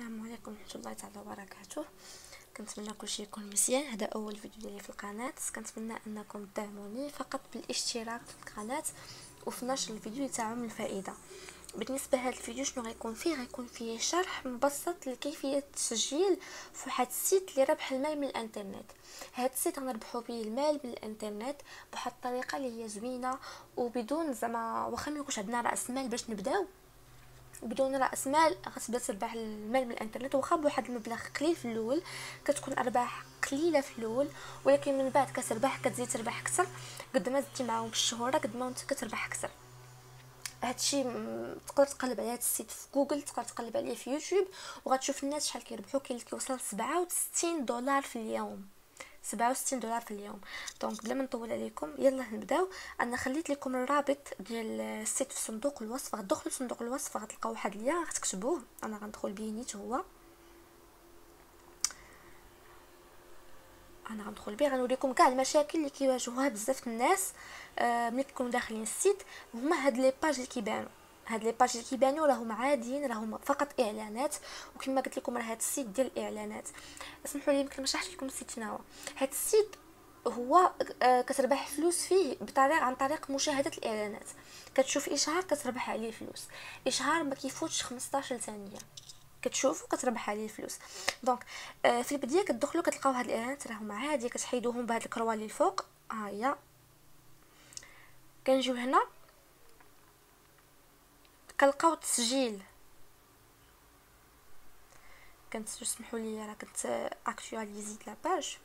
السلام عليكم ورحمه الله تعالى وبركاته. كنتمنى كلشي يكون مزيان. هذا اول فيديو ديالي في القناه، كنتمنى انكم تدعموني فقط بالاشتراك في القناه وفي نشر الفيديو لتعم الفائده. بالنسبه لهذا الفيديو شنو غيكون فيه شرح مبسط لكيفيه التسجيل في واحد السيت لربح المال من الانترنت. هذا السيت غنربحوا به المال من الانترنت بواحد الطريقه اللي هي زوينه وبدون زعما واخا ما يكونش عندنا راس مال باش نبداو. بدون راس مال غتبدا تربح المال من الانترنت واخا بواحد المبلغ قليل في الاول، كتكون ارباح قليله في الاول، ولكن من بعد كتزيد تربح اكثر. قد ما زدتي معاهم بالشهوره قد ما انت كتربح اكثر. هادشي تقدر تقلب على هاد السيت في جوجل، تقدر تقلب عليه في يوتيوب وغتشوف الناس شحال كيربحوا. كاين اللي كيوصل 67 دولار في اليوم، 67 دولار في اليوم. دونك بلا ما نطول عليكم يلا نبداو. انا خليت لكم الرابط ديال السيت في صندوق الوصف، غتدخلوا لصندوق الوصف غتلقاو واحد اللين غتكتبوه. انا غندخل به نيت هو، انا غندخل به غنوريكم كاع المشاكل اللي كيواجهوها بزاف الناس ملي كيكونوا داخلين السيت. هما هاد لي باج اللي كيبانوا، هاد لي باج اللي كيبانوا راهم عاديين، راهم فقط اعلانات. وكما قلت لكم راه هاد السيت ديال الاعلانات. اسمحوا لي يمكن ما شرحتش لكم السيت شنو هو. هاد السيت هو كتربح فلوس فيه عن طريق مشاهده الاعلانات. كتشوف اشهار كتربح عليه فلوس، اشهار ما كيفوتش 15 ثانيه كتشوفوا كتربح عليه الفلوس. دونك في البدايه كتدخلوا كتلقاو هاد الاعلانات راهم عادي، كتحيدوهم بهاد الكروه اللي الفوق. ها هي كنجيو هنا كنلقاو التسجيل. اسمحوا لي راه كنت اكطواليزيت لا باج.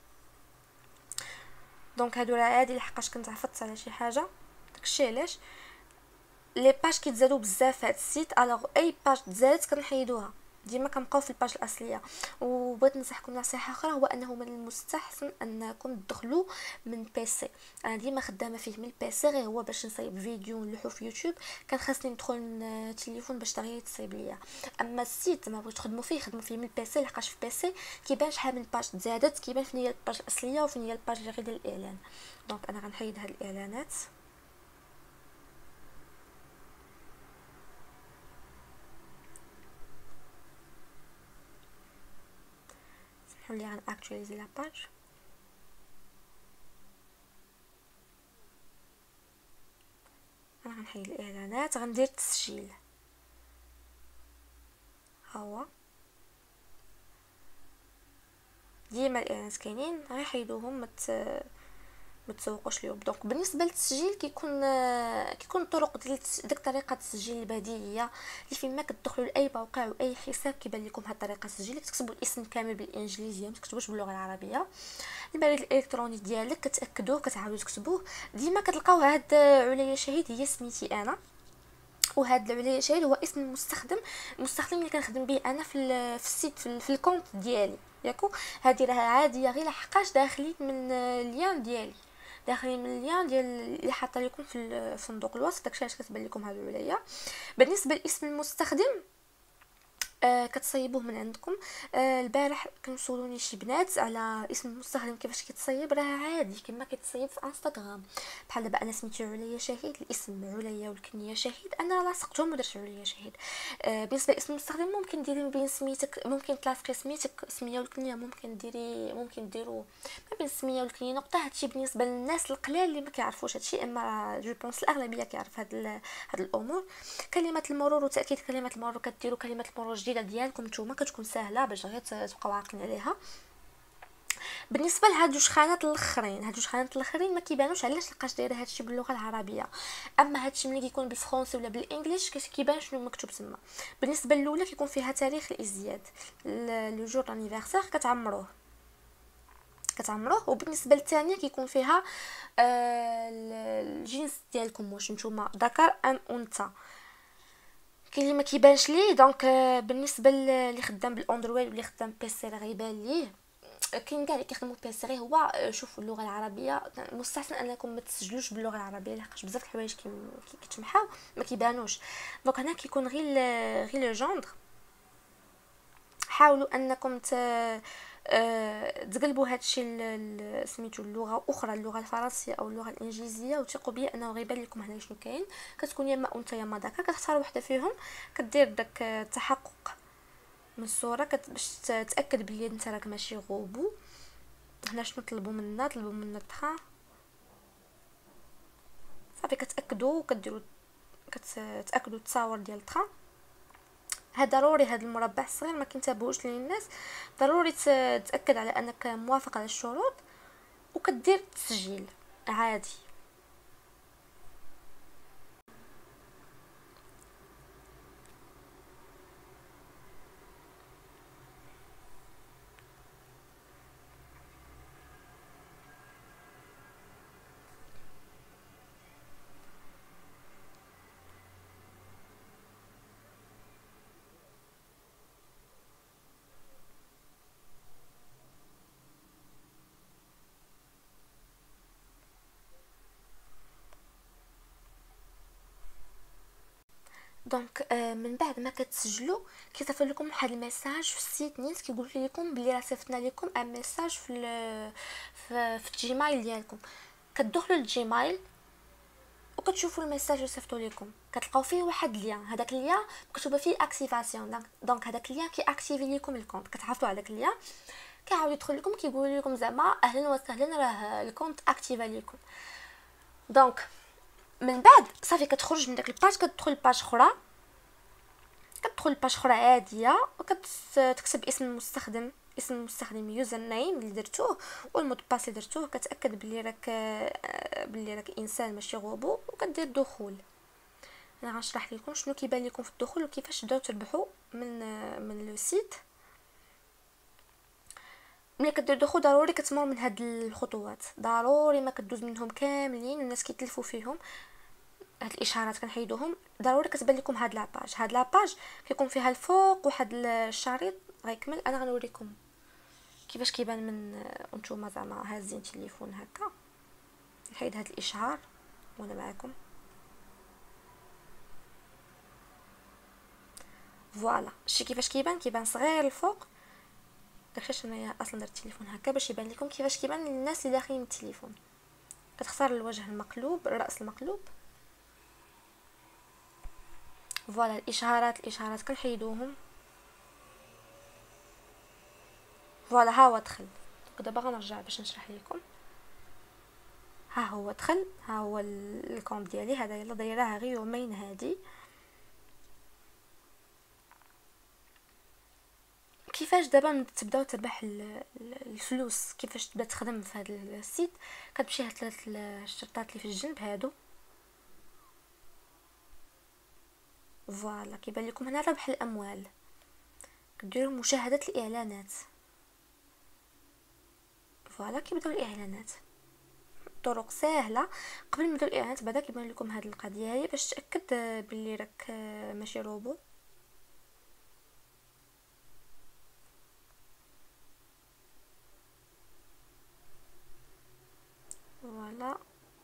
دونك هادو راه عادي لحقاش كنت عفطت على شي حاجه، داكشي علاش لي باج كيتزادوا بزاف في هاد السيت. الوغ اي باج تزادت كنحيدوها، ديما كنبقاو في الباج الاصليه. وبغيت ننصحكم نصيحه اخرى، هو انه من المستحسن انكم تدخلوا من بيسي. انا ديما خدامه فيه من البيسي، غير هو باش نصايب فيديو نلوحو في يوتيوب كان خاصني ندخل من التليفون باش دغيا يتصايب ليا. اما السيت ما بغيت تخدموا فيه خدموا فيه من البيسي، لحقاش في بيسي كيبان شحال من باج تزادت، كيبان فين هي الباج الاصليه وفين هي الباج اللي غير ديال الاعلان. دونك انا غنحيد هاد الاعلانات. نولي غنأكتواليزي لا باج. انا غنحيد الاعلانات، غندير التسجيل. ها هو ديما الاعلانات كاينين، غير حيدوهم ما تسوقوش ليهم. دونك بالنسبه للتسجيل كيكون طرق ديال ديك طريقه التسجيل البديهيه اللي فيما كتدخلوا لاي موقع واي حساب كيبان لكم هاد الطريقه التسجيل. كتكتبوا الاسم كامل بالانجليزيه، ما تكتبوش باللغه العربيه. البريد الالكتروني ديالك كتاكدوه كتعاودوا تكتبوه. ديما كتلقاو هاد عليا شهيد هي سميتي انا، وهاد العليا شهيد هو اسم المستخدم اللي كنخدم به انا في السيت في الكونت ديالي ياكو. هذه راه عاديه غير لحقاش داخلين من اللين ديالي، داخلين من اللين ديال اللي حاطه لكم في صندوق الوصف. داكشي علاش كتبان لكم هاد العليا. بالنسبه لاسم المستخدم كتصيبوه من عندكم. البارح كنسولوني شي بنات على اسم المستخدم كيفاش كيتصيب. راه عادي كما كيتصيب في انستغرام. بحال دابا انا سميتو عليا شهيد، الاسم عليا والكنيه شهيد، انا لاصقتهم ودرت عليا شهيد. بالنسبه لاسم المستخدم ممكن ديري ما بين سميتك، ممكن تلاصقي سميتك السميه والكنيه، ممكن ديروا ما بين السميه والكنيه نقطه. هادشي بالنسبه للناس القلال اللي ما كيعرفوش هادشي، اما جو بونس الاغلبيه كيعرف هاد الامور. كلمه المرور وتاكيد كلمه المرور، كديروا كلمه المرور جديده ديالكم نتوما كتكون سهله باش غير تبقاو عاقلين عليها. بالنسبه لهاد جوج خانات الاخرين ما كيبانوش، علاش؟ لقاش دايره هادشي باللغه العربيه. اما هادشي ملي كيكون بالفرنسي ولا بالانجليش كيبان شنو مكتوب تما. بالنسبه الاولى كيكون فيها تاريخ الازدياد، لو جور انيفرسير كتعمروه. وبالنسبه للثانيه كيكون فيها الجنس ديالكم، واش نتوما ذكر ام انثى. كاين اللي ما كيبانش ليه. دونك بالنسبه اللي خدام بالاندرويد واللي خدام بيسي راه غيبان ليه. كاين كاع اللي كيخدموا بيسي. غير هو شوفوا اللغه العربيه مستحسن انكم ما تسجلوش باللغه العربيه، لحقاش بزاف الحوايج كيتمحاو ما كيبانوش. دونك هنا كيكون غير لو جوندر. حاولوا انكم تقلبوا هادشي سميتو اللغه اخرى، اللغه الفرنسيه او اللغه الانجليزيه، وثقوا بي انه غيبان لكم هنا شنو كاين. كتكون يا اما انثى يا اما ذكر، كتختار وحده فيهم، كدير داك التحقق من الصوره باش تتاكد بلي انت راك ماشي غوبو. هنا شنو طلبوا منا الطخا. صافي كتاكدوا وكديروا كتاكدوا التصاور ديال الطخا. هذا ضروري، هذا المربع الصغير ما كنتبهوش للناس، ضروري تتاكد على انك موافق على الشروط وكدير التسجيل عادي. دونك من بعد ما كتسجلوا كيصيفط لكم واحد الميساج في السيت نيت كيقول لكم بلي راه صيفطنا لكم ان ميساج في الجيميل ديالكم. كتدخلوا للجيميل وكتشوفوا الميساج اللي صيفطوا لكم، كتلقاو فيه واحد ليان، هذاك الليان مكتوبه فيه اكتيفاسيون. دونك هذاك الليان كي اكتيفي لكم الكونت، كتعرفوا على داك الليان كيعاود يدخل لكم كيقول لكم زعما اهلا وسهلا راه الكونت اكتيفا لكم. دونك من بعد صافي كتخرج من داك الباج، كتدخل لباج اخرى، كتدخل باج اخرى عاديه وكتكتب اسم المستخدم يوزر نيم اللي درتوه والمود باس اللي درتوه، كتاكد بلي راك انسان ماشي روبو وكدير دخول. انا غنشرح لكم شنو كيبان لكم في الدخول وكيفاش تبداو تربحوا من لو سيت. ملي كدير دخول ضروري كتمر من هاد الخطوات، ضروري ما كدوز منهم كاملين، الناس كيتلفوا فيهم. هاد الاشارات كنحيدوهم، ضروري كتبان لكم هاد لاباج كيكون فيها الفوق واحد الشريط غيكمل. انا غنوريكم كيفاش كيبان من وانتوما زعما هازين التليفون هكا. نحيد هاد الاشعار وانا معكم. فوالا شتي كيفاش كيبان صغير الفوق. داكشي انايا اصلا درت التليفون هكا باش يبان لكم كيفاش كيبان للناس اللي داخلين التليفون. كتختار الوجه المقلوب، الراس المقلوب. فوالا الاشارات كنحيدوهم. فوالا ها هو دخل. دابا غنرجع باش نشرح لكم. ها هو دخل، ها هو الكونت ديالي هذا، يلا دايراه غير يومين هادي. كيفاش دابا تبداو تربح الفلوس، كيفاش تبدا تخدم في هذا السيت. كتمشي هاد ثلاث الشرطات اللي في الجنب هادو. فوالا كيبان لكم هنا ربح الاموال، كديروا مشاهده الاعلانات. فوالا كيبداو الاعلانات، طرق سهله. قبل ما نبداو الاعلانات بعدا كيبان لكم هاد القضيه هي باش تاكد باللي راك ماشي روبو. فوالا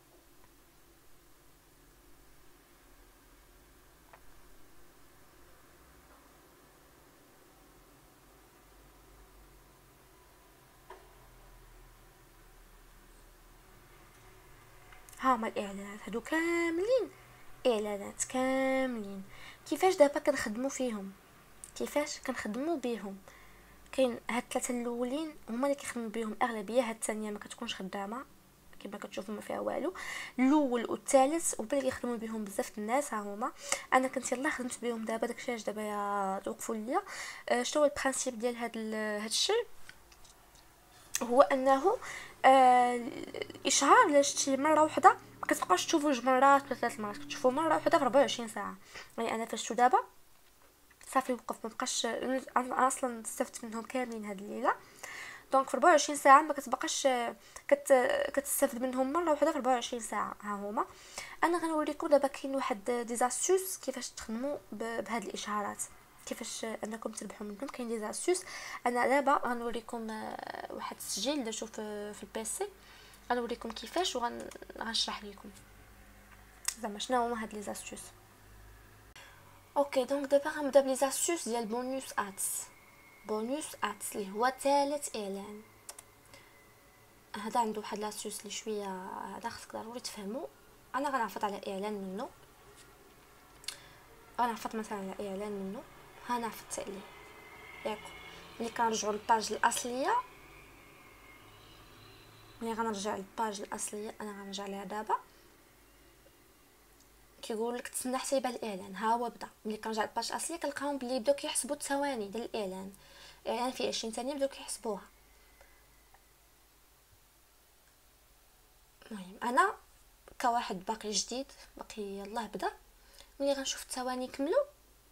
ها هما الاعلانات هادو كاملين، اعلانات كاملين. كيفاش دابا كنخدموا فيهم، كيفاش كنخدموا بهم. كاين هاد الثلاثه الاولين هما اللي كيخدموا بهم اغلبيه، هاد الثانيه ما كتكونش خدامه كما كتشوفوا ما فيها والو. الاول والثالث وبالك يخدموا بهم بزاف الناس ها هما. انا كنت يلا خدمت بهم دابا داكشي علاش دابا توقفوا ليا. شنو هو البرانسيپ ديال هاد الشيء؟ هو انه الاشهار الا شتي مره واحده ما كتبقاش تشوفوا جوج مرات ولا ثلاث مرات، كتشوفوا مره واحده في 24 ساعه. يعني انا فاش دابا صافي وقف، ما بقاش انا اصلا استفدت منهم كاملين هاد الليله. دونك في 24 ساعه ما كتبقاش كتستافد منهم مره واحده في 24 ساعه. ها هما انا غنوريكم دابا كاين واحد ديزاستوس كيفاش تخدموا بهاد الاشعارات، كيفاش انكم تربحوا منهم. كاين ديزاستوس. انا دابا غنوريكم واحد التسجيل درتو في البيسي، غنوريكم كيفاش وغنشرح لكم زعما شنو هما هاد لي زاستوس. اوكي دونك دابا غنبدا بلي زاستوس ديال بونوس اتس اللي هو ثالث اعلان. هذا عنده واحد لاستوس اللي شويه هذا خصك ضروري تفهموا. انا غنعرفط على اعلان منه، غنعرفط مثلا على اعلان منه. ها انا عرفت عليه. ياك. ملي كنرجعوا للباج الاصليه، ملي غنرجع للباج الاصليه انا غنرجع ليها دابا، كيقول لك تسنى حتى يبان الاعلان. ها هو بدا. ملي كنرجع للباج الاصليه كنلقاهم بلي بداو كيحسبوا الثواني ديال الاعلان. الاعلان فيه 20 ثانيه بداو كيحسبوها. المهم انا كواحد باقي جديد باقي يلاه بدا، ملي غنشوف الثواني كملوا،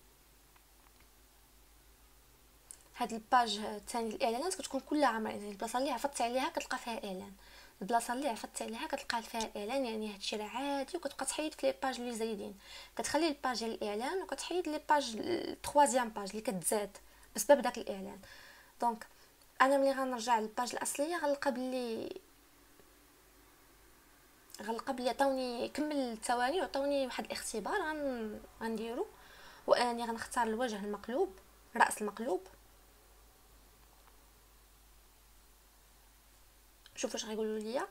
هاد الباج الثاني الاعلانات كتكون كلها عامره، يعني البلاصه اللي عرفتي عليها كتلقى فيها اعلان، البلاصه اللي عرفتي عليها كتلقى فيها اعلان. يعني هادشي راه عادي، وكتبقى تحيد في لي باج اللي زايدين، كتخلي الباج ديال الاعلان وكتحيد لي باج التروازيام باج اللي كتزاد بسبب داك الاعلان. دونك انا ملي غنرجع للباج الاصليه غنلقى بلي عطاوني كمل الثواني وعطاوني واحد الاختبار غنديرو. وانني غنختار الوجه المقلوب، راس المقلوب. شوفوا واش غيقولوا ليا.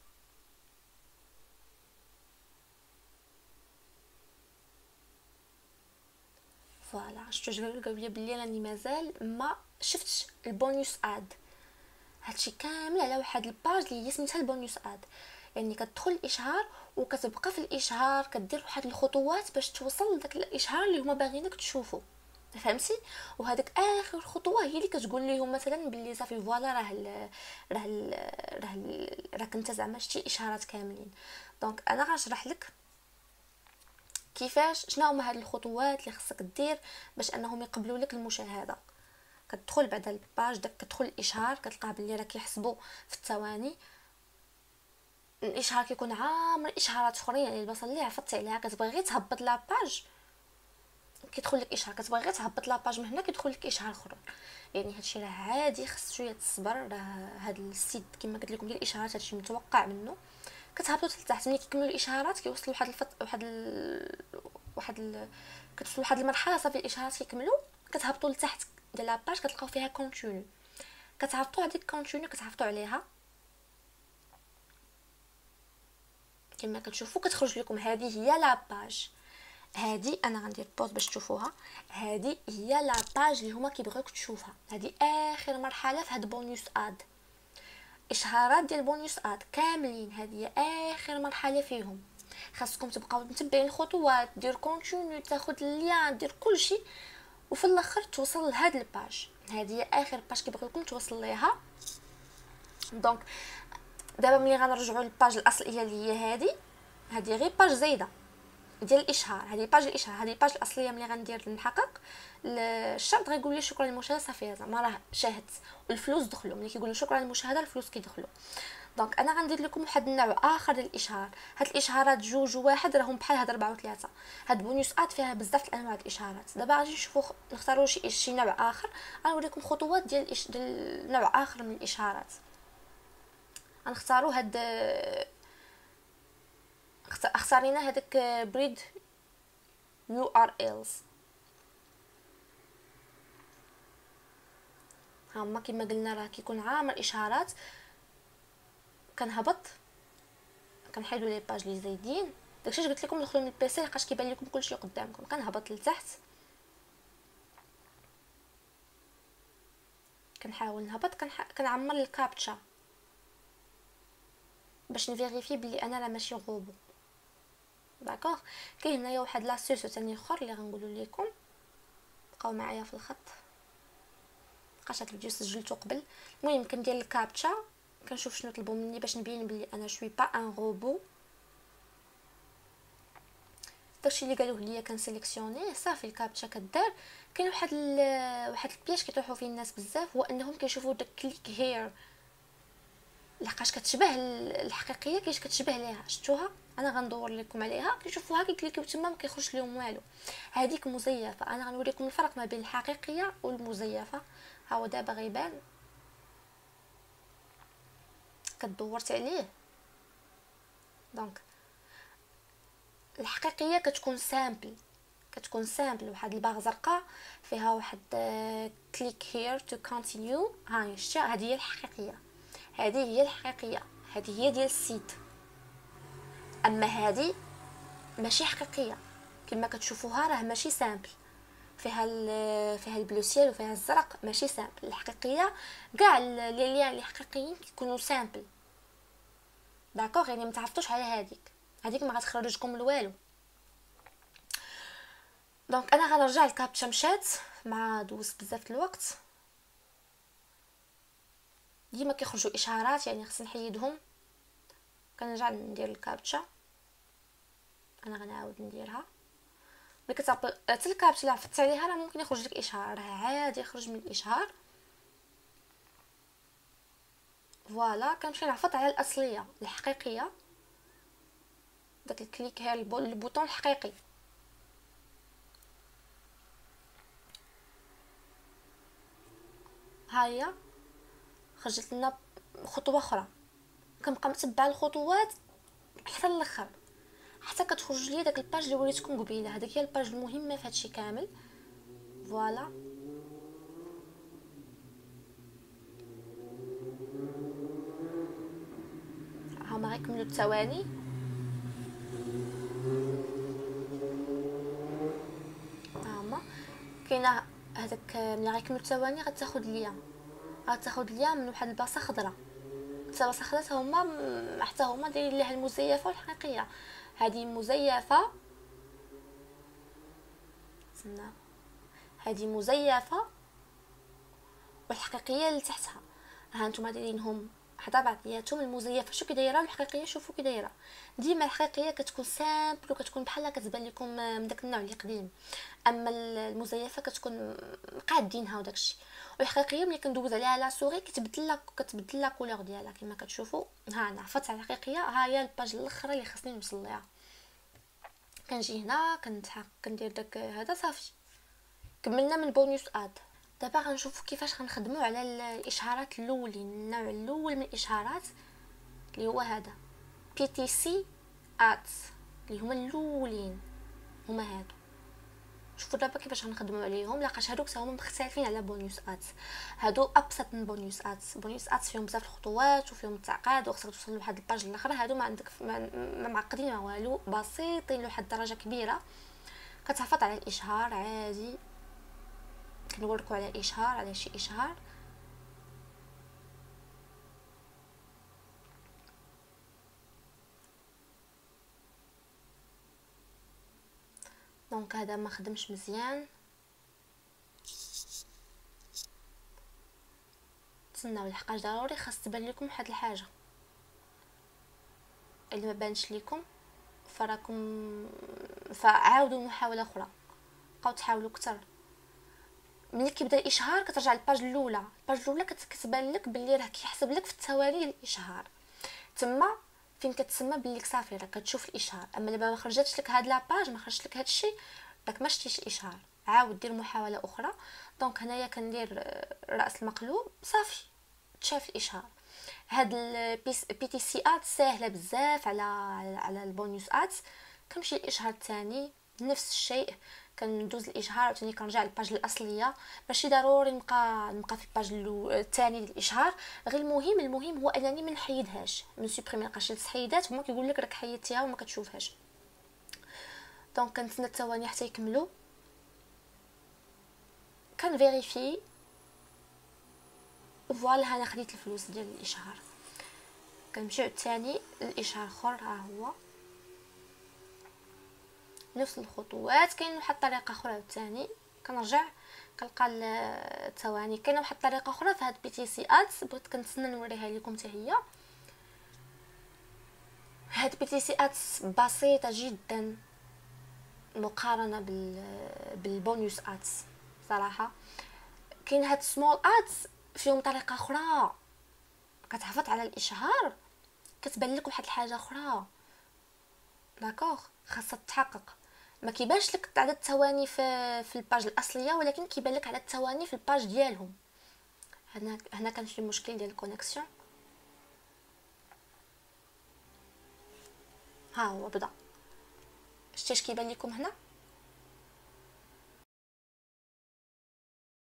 فوالا شفتوا قالوا لي بلي راني مازال ما شفتش البونيوس اد. هادشي كامل على واحد الباج اللي هي سميتها البونيوس اد. يعني كتدخل الاشهار وكتبقى في الاشهار كدير واحد الخطوات باش توصل لداك الاشهار اللي هما باغيينك تشوفو، فهمتي؟ وهذاك اخر خطوه هي اللي كتقول لهم مثلا باللي صافي فوالا راك انت زعما شتي الاشهارات كاملين. دونك انا غنشرح لك كيفاش شنو هما هاد الخطوات اللي خصك دير باش انهم يقبلوا لك المشاهده. كتدخل بعد الباج داك، كتدخل الاشهار كتلقاه بلي راه كيحسبوا في الثواني. الاشهار كيكون عامر اشهارات اخرين، يعني البلاصه اللي عرفتي عليها كتبغي غير تهبط لاباج كيدخل لك اشهار، كتبغي غير تهبط لاباج من هنا كيدخل لك اشهار اخرى. يعني هادشي راه عادي، خص شويه تصبر. راه هاد السيت كما قلت لكم ديال الاشهارات هادشي متوقع منه. كتهبطوا لتحت، ملي كيكملوا الاشهارات كيوصلوا لواحد كتوصلوا لواحد المرحله صافي الاشهارات كيكملوا، كتهبطوا لتحت ديال لاباج كتلقاو فيها كونتينيو. كتهبطوا هذيك كونتينيو كتهبطوا عليها كما كتشوفوا كتخرج لكم هذه هي لاباج. هذه انا غندير بوز باش تشوفوها. هذه هي لاباج اللي هما كيبغيوك تشوفها. هذه اخر مرحله في هاد بونيوس اد. اشهارات ديال بونيوس اد كاملين هذه اخر مرحله فيهم. خاصكم تبقاو متبعين الخطوات، دير كونتينيو، تاخذ اللين، دير كلشي، وفي الاخر توصل لهاد الباج. هذه اخر باج كيبغيوكم توصل ليها. دونك دابا ملي غنرجعوا للباج الاصليه اللي هي هذه غير باج زايده ديال الاشهار. هذه باج الاشهار، هذه الباج الاصليه. ملي غندير نحقق الشرط غيقول لي شكرا للمشاهده، صافي زعما راه شاهدت والفلوس دخلوا. ملي كيقولوا شكرا للمشاهده الفلوس كيدخلوا. دونك انا غندير لكم واحد النوع اخر ديال الاشهار. هاد الاشهارات جوج وواحد راهم بحال هاد 4 و3. هاد بونيوس اد فيها بزاف انواع الاشهارات. دابا غادي نشوفوا نختاروا شي نوع اخر. غنوريكم خطوات ديال نوع اخر من الاشهارات. غنختاروا هاد اختارينا هذاك بريد يو ار إلز. هما كما قلنا راه كيكون عامر اشهارات. كنهبط كنحيدوا لي باج لي زايدين. داكشي قلت لكم دخلوا من البيسي لحقاش كيبان لكم كلشي قدامكم. كنهبط لتحت، كنحاول نهبط، كنعمر الكابتشا باش نفيريفي بلي انا راه ماشي غوبو. داكوغ. كاين هنايا واحد لاستيس ثاني اخر اللي غنقولوا لكم، بقاو معايا في الخط بقاش هاد الفيديو سجلته قبل. المهم كندير الكابتشا، كنشوف شنو طلبوا مني باش نبين بلي انا شوي با ان روبو. داكشي اللي قالوه ليا كنسيليكسيونيه صافي. الكابتشا كدار. كاين واحد البياج كيطيحوا فيه الناس بزاف، هو انهم كيشوفوا داك كليك هير لحقاش كتشبه الحقيقيه، كيش كتشبه ليها. شفتوها؟ انا غندور لكم عليها. كيشوفوها كيكليكيو تما ما كيخرج لهم والو. هذيك مزيفه. انا غنوريكم الفرق ما بين الحقيقيه والمزيفه. ها هو دابا غيبان. كدورت عليه. دونك الحقيقيه كتكون سامبل، واحد الباغ زرقاء فيها واحد كليك هير تو كونتينيو. هاي شتي؟ هذه هي الحقيقيه. هذه هي ديال السيت. اما هذه ماشي حقيقيه كما كتشوفوها، راه ماشي سامبل. فيها البلو سيل وفيها الزرق، ماشي سامبل. الحقيقيه كاع لي ليان اللي حقيقيين كيكونوا سامبل، داكوغ؟ يعني ما تعرفتوش على هذيك ما غتخرجكم لوالو. دونك انا غنرجع الكابتشا مشات مع دوز بزاف الوقت، ديما كيخرجوا اشعارات يعني خصني نحيدهم. كنرجع ندير الكابتشا، انا غنعاود نديرها. ملي كتعطي حتى الكابتشا اللي عرفتي عليها راه ممكن يخرج لك اشعار، راه عادي يخرج من الاشعار. فوالا كنمشي نعفط على الاصليه الحقيقيه، داك الكليك هي البوطون الحقيقي. هيا خرجت لنا خطوه اخرى، كنبقى متبعه الخطوات حتى الاخر، حتى كتخرج لي داك الباج اللي وريتكم قبيله. هذيك هي الباج المهمه في هادشي كامل. فوالا هما غيكملوا الثواني. هما كاينه هذاك ملي غيكملوا الثواني غتاخد ليا من واحد البلاصه خضراء. البلاصه خضراء هما حتى هما دايرين ليها المزيفه والحقيقيه. هذه مزيفه، تسنى، هذه مزيفه والحقيقيه اللي تحتها. ها نتوما دايرينهم حدا بعضياتهم. المزيفه شو كي دايره، الحقيقيه شوفوا كي دايره. ديما الحقيقيه كتكون سامبل وكتكون بحال كتبان لكم من داك النوع اللي قديم، اما المزيفه كتكون قادينها وداكشي. والحقيقيه ملي كندوز عليها لا سوري كتبدل لا كولور ديالها كما كتشوفوا. ها انا عفت على الحقيقيه، ها هي الباج الاخرى اللي خصني نوصل ليها. كنجي هنا كندير داك هذا صافي، كملنا من بونيس اد. دابا غنشوفوا كيفاش غنخدموا على الاشعارات الاولين، النوع الاول من الاشعارات اللي هو هذا بي تي سي ادز، اللي هما الاولين هما هادو. شوفوا دابا كيفاش غنخدموا عليهم، لاقاش هادوك هما مختلفين على بونيوس ادز. هادو ابسط من بونيوس ادز. بونيوس ادز فيهم بزاف الخطوات وفيهم التعقيد وخصك توصل لواحد الباج الاخر. هادو ما عندك ما معقدين ما والو، بسيطين لواحد الدرجه كبيره. كتحافظ على الاشهار عادي، كنوريكم على اشهار، على شي اشهار. دونك هذا ما خدمش مزيان، تسناو لحقاش ضروري خاص تبان لكم واحد الحاجه. اللي ما بانش لكم فراكم فعاودوا محاوله اخرى، بقاو تحاولوا اكثر. ملي كيبدا الاشهار كترجع للباج الاولى. الباج الاولى كتبان لك باللي راه كيحسب لك في الثواني الاشهار تما فين كتسمى باللي صافي راه كتشوف الاشهار. اما دابا ما خرجتش لك هاد لاباج، ما خرجت لك هادشي، داك ما شتيش الاشهار. عاود دير محاوله اخرى. دونك هنايا كندير راس المقلوب صافي تشاف الاشهار. هاد البي تي سي ات ساهله بزاف على البونيوس ات. كنمشي الاشهار الثاني نفس الشيء، كندوز الاشهار وثاني كنرجع للباج الاصليه. ماشي ضروري نبقى في الباج الثاني للاشهار. غير المهم هو انني ما نحيدهاش، من سوبريمي لقاش التحيدات هما كيقول لك راك حيدتيها وما كتشوفهاش. دونك كنتسنى الثواني حتى يكملوا، كنفيريفي. فوالا انا خديت الفلوس ديال الاشهار. كنمشيو الثاني الاشهار اخر، ها هو نفس الخطوات. كاين واحد الطريقه اخرى ثاني، كنرجع كنلقى الثواني. كاينه واحد الطريقه اخرى في هاد بي تي سي ادز بغيت كنتسنى نوريها لكم حتى هي. هاد بي تي سي ادز بسيطه جدا مقارنه بالبونيوس ادز صراحه. كاين هاد سمول ادز فيهم طريقه اخرى، كتحافظ على الاشهار كتبان لك واحد الحاجه اخرى، داكوغ؟ خاصها تتحقق. ما كيبانش لك عدد الثواني في الباج الاصليه، ولكن كيبان لك عدد الثواني في الباج ديالهم. هنا كان شي مشكل ديال الكونيكسيون. ها هو بدا، شتي اش كيبان لكم هنا؟